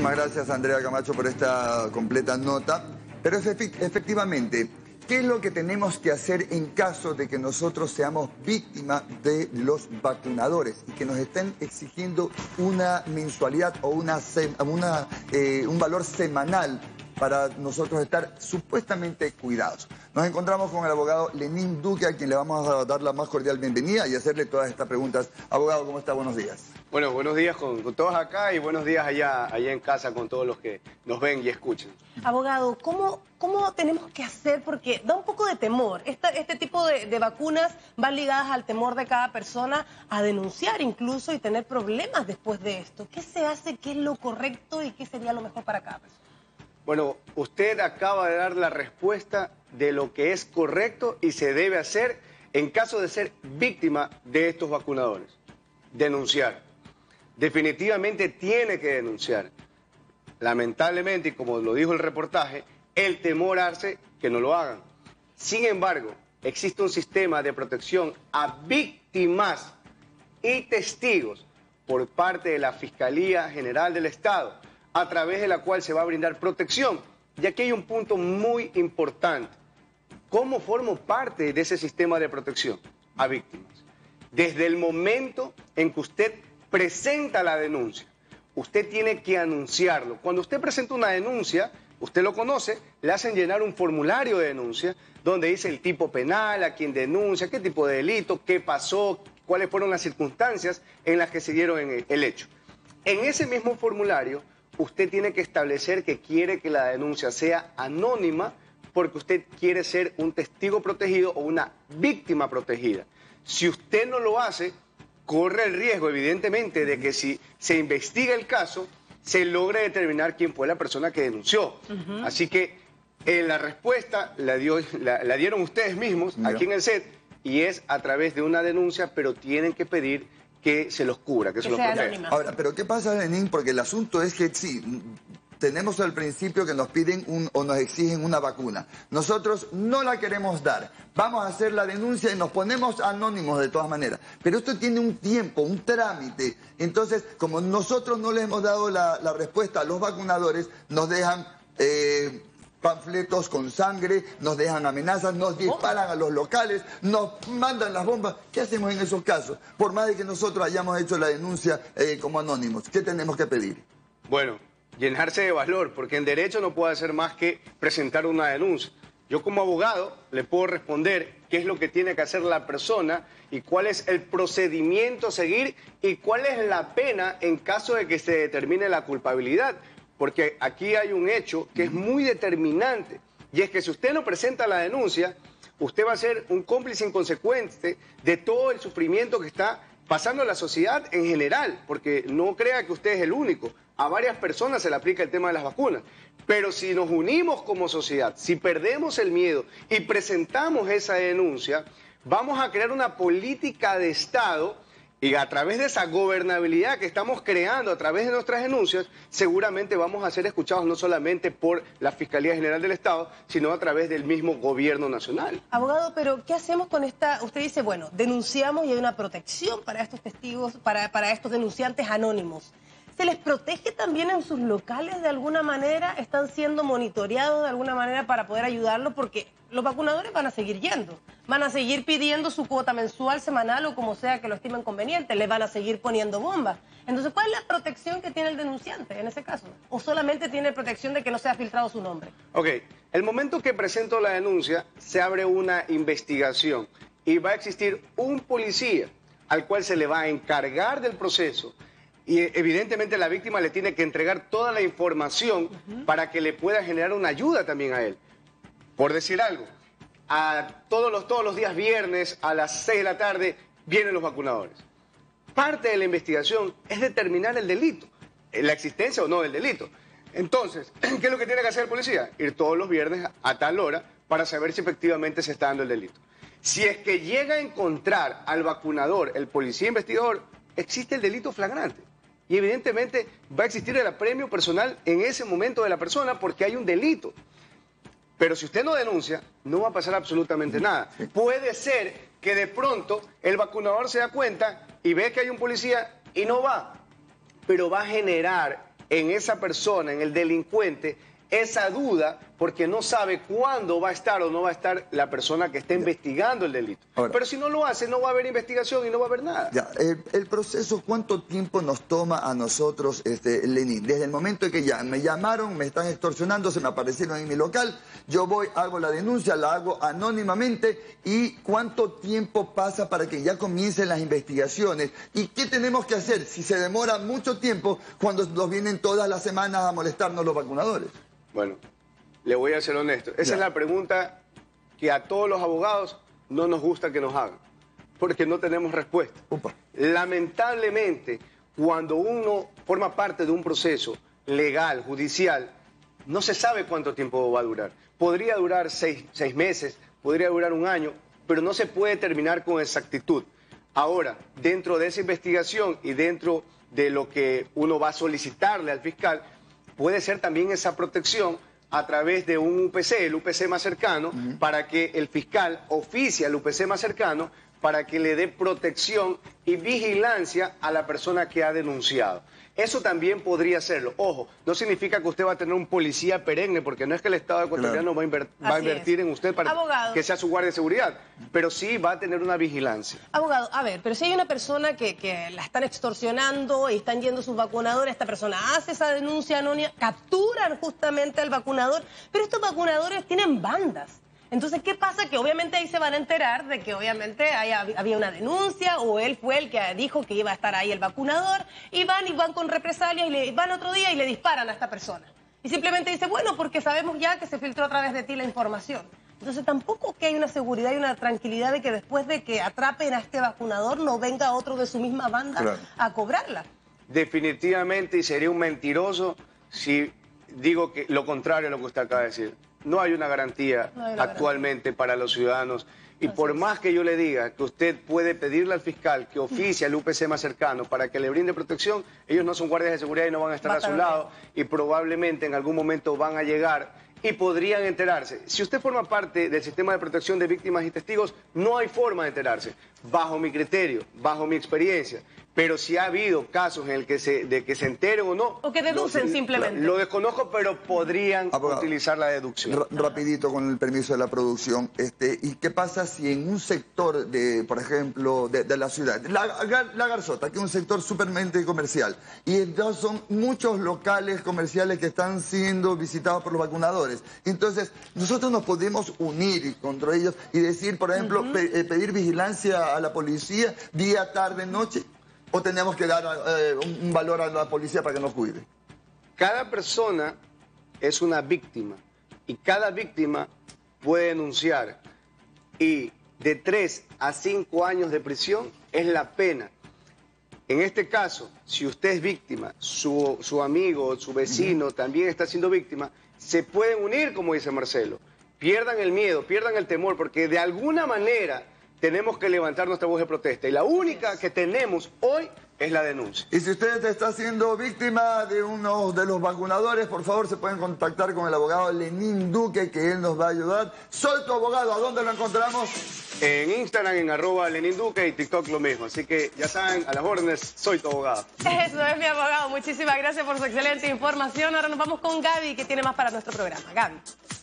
Muchísimas gracias, Andrea Camacho, por esta completa nota. Pero efectivamente, ¿qué es lo que tenemos que hacer en caso de que nosotros seamos víctimas de los vacunadores y que nos estén exigiendo una mensualidad o un valor semanal para nosotros estar supuestamente cuidados? Nos encontramos con el abogado Lenín Duque, a quien le vamos a dar la más cordial bienvenida y hacerle todas estas preguntas. Abogado, ¿cómo está? Buenos días. Bueno, buenos días con todos acá y buenos días allá en casa con todos los que nos ven y escuchan. Abogado, ¿cómo tenemos que hacer? Porque da un poco de temor. Este tipo de vacunas van ligadas al temor de cada persona a denunciar incluso y tener problemas después de esto. ¿Qué se hace? ¿Qué es lo correcto y qué sería lo mejor para cada persona? Bueno, usted acaba de dar la respuesta de lo que es correcto y se debe hacer en caso de ser víctima de estos vacunadores. Denunciar. Definitivamente tiene que denunciar. Lamentablemente, y como lo dijo el reportaje, el temor hace que no lo hagan. Sin embargo, existe un sistema de protección a víctimas y testigos por parte de la Fiscalía General del Estado, a través de la cual se va a brindar protección. Y aquí hay un punto muy importante. ¿Cómo formo parte de ese sistema de protección a víctimas? Desde el momento en que usted presenta la denuncia, usted tiene que anunciarlo. Cuando usted presenta una denuncia, usted lo conoce, le hacen llenar un formulario de denuncia donde dice el tipo penal, a quién denuncia, qué tipo de delito, qué pasó, cuáles fueron las circunstancias en las que se dieron el hecho. En ese mismo formulario, usted tiene que establecer que quiere que la denuncia sea anónima porque usted quiere ser un testigo protegido o una víctima protegida. Si usted no lo hace, corre el riesgo, evidentemente, de que si se investiga el caso, se logre determinar quién fue la persona que denunció. Así que la respuesta la dieron ustedes mismos aquí en el set y es a través de una denuncia, pero tienen que pedir que se los cubra, que se los proteja. Ahora, pero ¿qué pasa, Lenín? Porque el asunto es que sí, tenemos al principio que nos piden o nos exigen una vacuna. Nosotros no la queremos dar. Vamos a hacer la denuncia y nos ponemos anónimos de todas maneras. Pero esto tiene un tiempo, un trámite. Entonces, como nosotros no les hemos dado la respuesta a los vacunadores, nos dejan panfletos con sangre, nos dejan amenazas, nos disparan a los locales, nos mandan las bombas. ¿Qué hacemos en esos casos? Por más de que nosotros hayamos hecho la denuncia como anónimos, ¿qué tenemos que pedir? Bueno, llenarse de valor, porque en derecho no puede hacer más que presentar una denuncia. Yo como abogado le puedo responder qué es lo que tiene que hacer la persona y cuál es el procedimiento a seguir y cuál es la pena en caso de que se determine la culpabilidad. Porque aquí hay un hecho que es muy determinante, y es que si usted no presenta la denuncia, usted va a ser un cómplice inconsecuente de todo el sufrimiento que está pasando en la sociedad en general, porque no crea que usted es el único. A varias personas se le aplica el tema de las vacunas. Pero si nos unimos como sociedad, si perdemos el miedo y presentamos esa denuncia, vamos a crear una política de Estado. Y a través de esa gobernabilidad que estamos creando a través de nuestras denuncias, seguramente vamos a ser escuchados no solamente por la Fiscalía General del Estado, sino a través del mismo gobierno nacional. Abogado, pero ¿qué hacemos con esta? Usted dice, bueno, denunciamos y hay una protección para estos testigos, para estos denunciantes anónimos. ¿Se les protege también en sus locales de alguna manera? ¿Están siendo monitoreados de alguna manera para poder ayudarlos? Porque los vacunadores van a seguir yendo, van a seguir pidiendo su cuota mensual, semanal o como sea que lo estimen conveniente, les van a seguir poniendo bombas. Entonces, ¿cuál es la protección que tiene el denunciante en ese caso? ¿O solamente tiene protección de que no sea filtrado su nombre? Ok, el momento que presento la denuncia, se abre una investigación y va a existir un policía al cual se le va a encargar del proceso. Y evidentemente la víctima le tiene que entregar toda la información para que le pueda generar una ayuda también a él. Por decir algo, todos los días viernes a las 6 de la tarde vienen los vacunadores. Parte de la investigación es determinar el delito, la existencia o no del delito. Entonces, ¿qué es lo que tiene que hacer el policía? Ir todos los viernes a tal hora para saber si efectivamente se está dando el delito. Si es que llega a encontrar al vacunador, el policía investigador, existe el delito flagrante. Y evidentemente va a existir el apremio personal en ese momento de la persona porque hay un delito. Pero si usted no denuncia, no va a pasar absolutamente nada. Puede ser que de pronto el vacunador se da cuenta y ve que hay un policía y no va. Pero va a generar en esa persona, en el delincuente, esa duda porque no sabe cuándo va a estar o no va a estar la persona que está investigando el delito. Ahora, pero si no lo hace, no va a haber investigación y no va a haber nada. Ya, el proceso, ¿cuánto tiempo nos toma a nosotros, Lenín? Desde el momento en que ya me llamaron, me están extorsionando, se me aparecieron en mi local, yo voy, hago la denuncia, la hago anónimamente, ¿y cuánto tiempo pasa para que ya comiencen las investigaciones? ¿Y qué tenemos que hacer si se demora mucho tiempo cuando nos vienen todas las semanas a molestarnos los vacunadores? Bueno, le voy a ser honesto. Esa es la pregunta que a todos los abogados no nos gusta que nos hagan, porque no tenemos respuesta. Upa. Lamentablemente, cuando uno forma parte de un proceso legal, judicial, no se sabe cuánto tiempo va a durar. Podría durar seis meses, podría durar un año, pero no se puede terminar con exactitud. Ahora, dentro de esa investigación y dentro de lo que uno va a solicitarle al fiscal, puede ser también esa protección a través de un UPC, el UPC más cercano, para que el fiscal oficie al UPC más cercano para que le dé protección y vigilancia a la persona que ha denunciado. Eso también podría hacerlo. Ojo, no significa que usted va a tener un policía perenne, porque no es que el Estado ecuatoriano va a invertir en usted para que sea su guardia de seguridad, pero sí va a tener una vigilancia. Abogado, a ver, pero si hay una persona que la están extorsionando y están yendo sus vacunadores, esta persona hace esa denuncia anónima, capturan justamente al vacunador, pero estos vacunadores tienen bandas. Entonces, ¿qué pasa? Que obviamente ahí se van a enterar de que obviamente había una denuncia o él fue el que dijo que iba a estar ahí el vacunador y van con represalias y van otro día y le disparan a esta persona. Y simplemente dice, bueno, porque sabemos ya que se filtró a través de ti la información. Entonces, tampoco que hay una seguridad y una tranquilidad de que después de que atrapen a este vacunador no venga otro de su misma banda a cobrarla. Definitivamente, y sería un mentiroso si digo que lo contrario a lo que usted acaba de decir. No hay una garantía actualmente para los ciudadanos. Y por más que yo le diga que usted puede pedirle al fiscal que oficie al UPC más cercano para que le brinde protección, ellos no son guardias de seguridad y no van a estar a su lado y probablemente en algún momento van a llegar y podrían enterarse. Si usted forma parte del sistema de protección de víctimas y testigos, no hay forma de enterarse, bajo mi criterio, bajo mi experiencia. Pero si ha habido casos en el que de que se enteren o no... O que deducen simplemente. Lo desconozco, pero podrían utilizar la deducción. Rapidito, con el permiso de la producción. ¿Y qué pasa si en un sector, por ejemplo, de la ciudad, la Garzota, que es un sector supermente comercial, y entonces son muchos locales comerciales que están siendo visitados por los vacunadores? Entonces, nosotros nos podemos unir contra ellos y decir, por ejemplo, pedir vigilancia a la policía día, tarde, noche. ¿O tenemos que dar un valor a la policía para que nos cuide? Cada persona es una víctima y cada víctima puede denunciar. Y de 3 a 5 años de prisión es la pena. En este caso, si usted es víctima, su amigo, su vecino también está siendo víctima, se pueden unir, como dice Marcelo. Pierdan el miedo, pierdan el temor, porque de alguna manera tenemos que levantar nuestra voz de protesta. Y la única que tenemos hoy es la denuncia. Y si usted está siendo víctima de uno de los vacunadores, por favor se pueden contactar con el abogado Lenín Duque, que él nos va a ayudar. Soy tu abogado. ¿A dónde lo encontramos? En Instagram, en @LeninDuque, y TikTok lo mismo. Así que ya saben, a las órdenes, soy tu abogado. Eso es mi abogado. Muchísimas gracias por su excelente información. Ahora nos vamos con Gaby, que tiene más para nuestro programa. Gaby.